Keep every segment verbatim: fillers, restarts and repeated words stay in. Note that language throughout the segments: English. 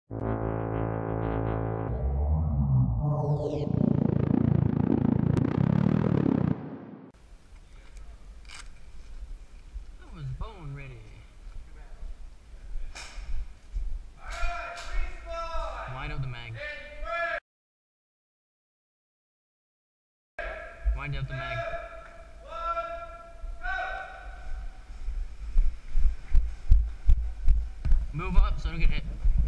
was bone ready. Wind up the mag. Wind up the mag. Move up so I don't get hit.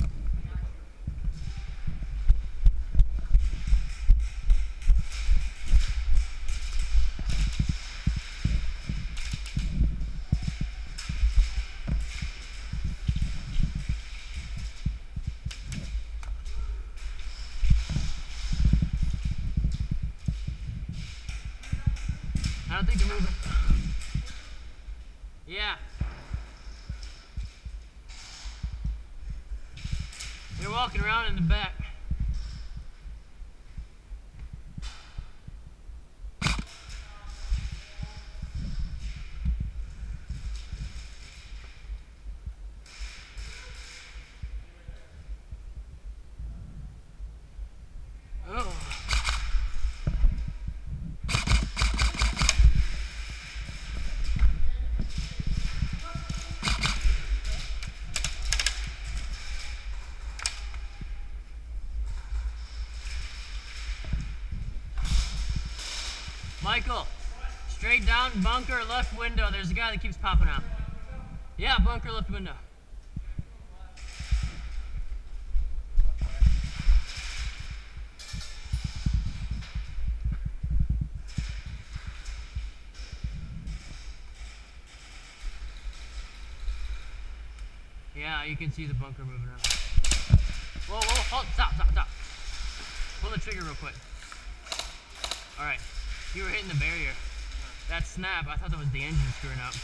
I don't think they're moving. Yeah. They're walking around in the back. Oh. Michael, straight down, bunker, left window. There's a guy that keeps popping out. Yeah, bunker, left window. Yeah, you can see the bunker moving around. Whoa, whoa, hold, stop, stop, stop. Pull the trigger real quick. All right, you were hitting the barrier. That snap, I thought that was the engine screwing up.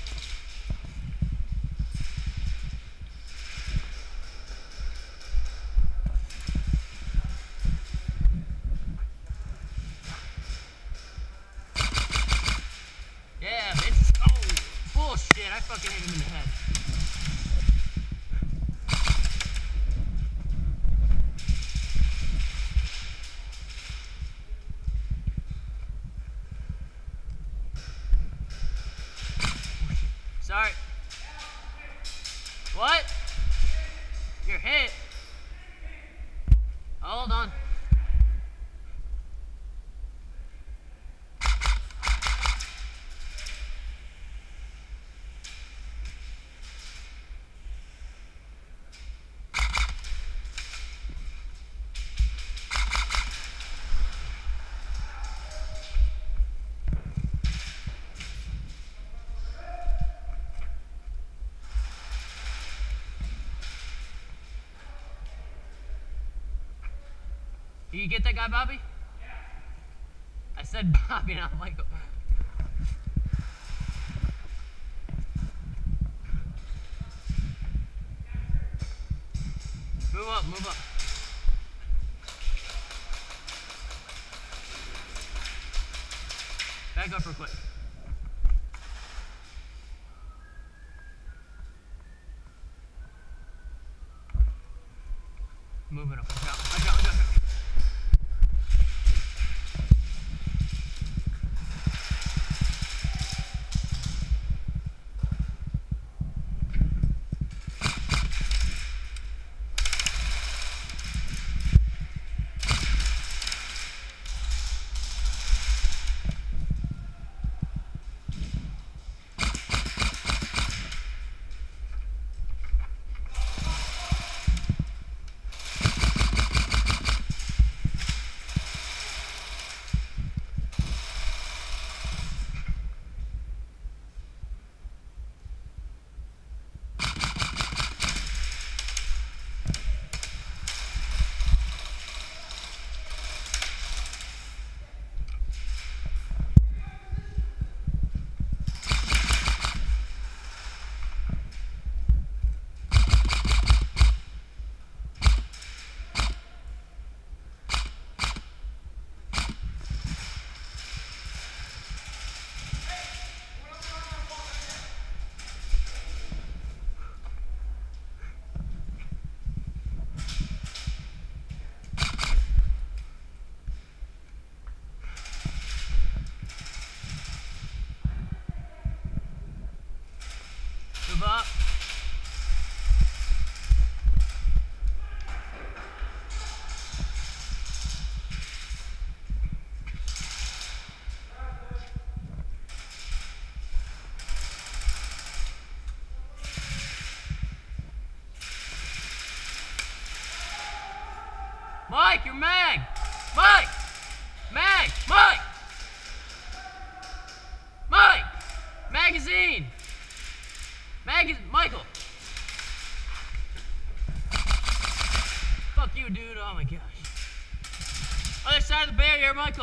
Yeah, bitch. Oh, bullshit, I fucking hit him in the head. Sorry. What? You're hit. Hold on. You get that guy, Bobby? Yeah. I said Bobby, not Michael. Move up, move up. Back up real quick. Move it up. Watch out, watch out, watch out. Mike, you're mag! Mike! Mag! Mike! Mike! Magazine! Mag Michael! Fuck you, dude. Oh my gosh. Other side of the barrier, Michael.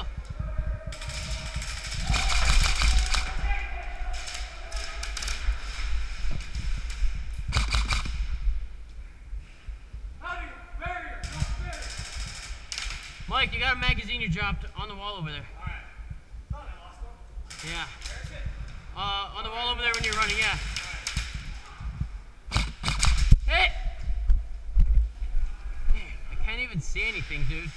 Mike, you got a magazine you dropped on the wall over there. Alright. Thought I lost one. Yeah. Where's it? Uh, on the wall over there when you're running, yeah. Alright. Hey! Man, I can't even see anything, dude.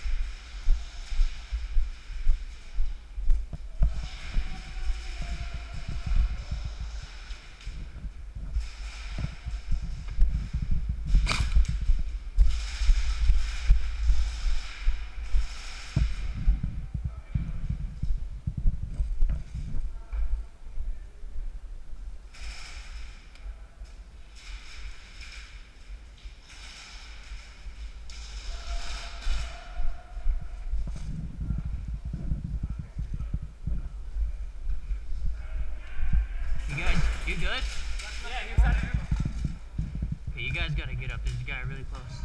You guys, you good? Yeah, here's that ammo. Okay, you guys gotta get up. There's a guy really close.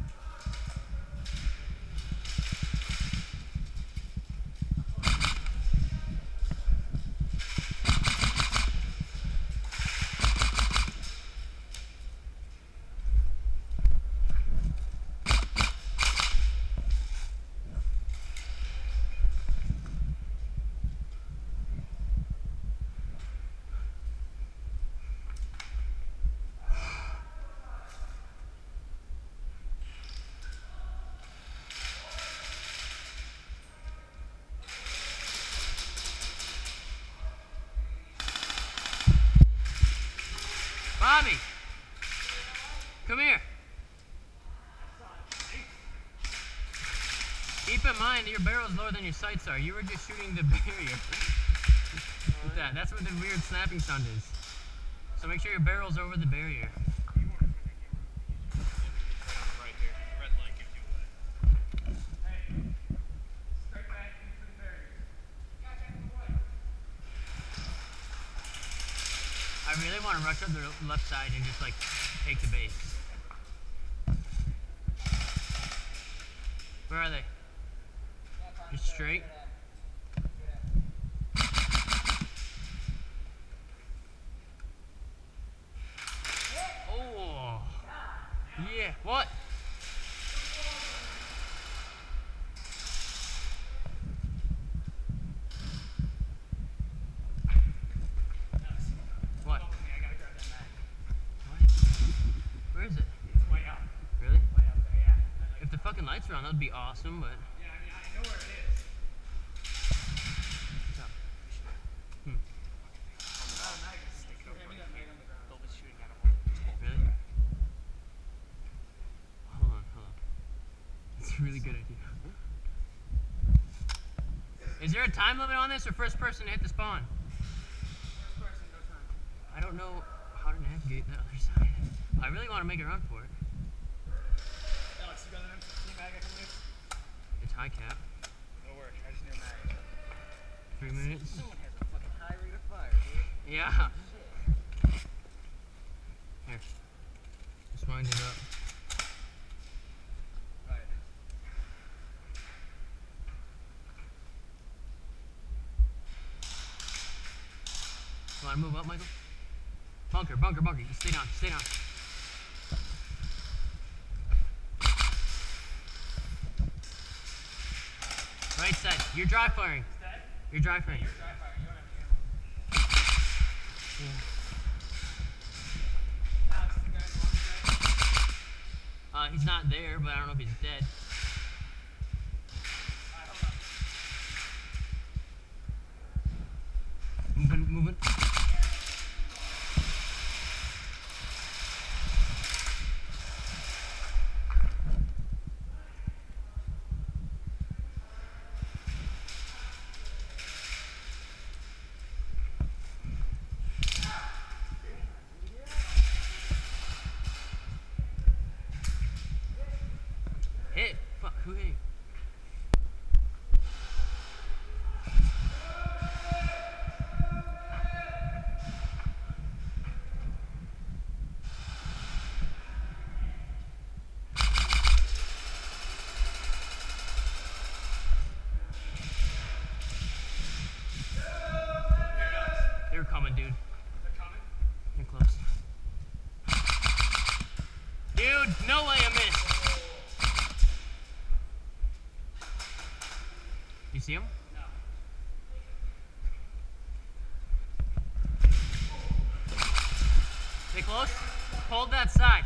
Bobby, come here. Keep in mind that your barrel's lower than your sights are. You were just shooting the barrier. With that. That's what the weird snapping sound is. So make sure your barrel's over the barrier. I really want to rush up the left side and just like take the base. Where are they? Just straight? Oh! Yeah, what? What? Where is it? It's way out. Really? Way out there, yeah. Like, If the fucking lights were on, that'd be awesome, but... yeah, I mean, I know where it is. What's up? Hmm. Really? Hold on, hold on. That's a really good idea. Is there a time limit on this or first person to hit the spawn? First person, no time. I don't know how to navigate the other side. I really want to make a run for it. Alex, you got an M fifteen mag I can use? It's high cap. No work, I just need a mag. Three minutes. Someone has a fucking high rate of fire, dude. Yeah. Here. Just wind it up. Right. You want to move up, Michael? Bunker, bunker, bunker. Just stay down, stay down. Right side. You're dry firing. Dead? You're dry firing. You're dry fire, you don't have ammo. Yeah. Alex, the guy's one dead. Uh, he's not there, but I don't know if he's dead. Alright, hold on. Moving, moving. Hit. Fuck. Who hit you? They're coming, dude. They're coming. They're close. Dude, no way I missed. You see him? No. Stay close. Hold that side.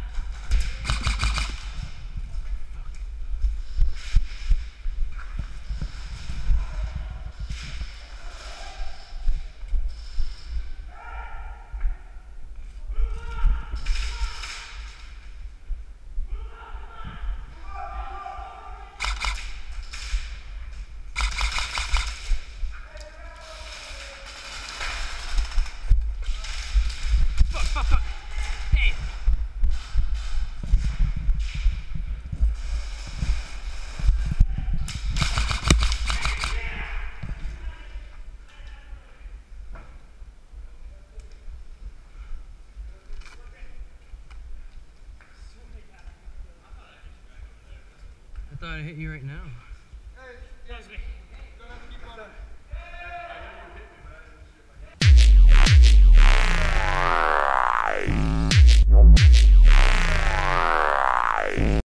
Fuck, fuck, fuck. Damn. I thought I hit you right now.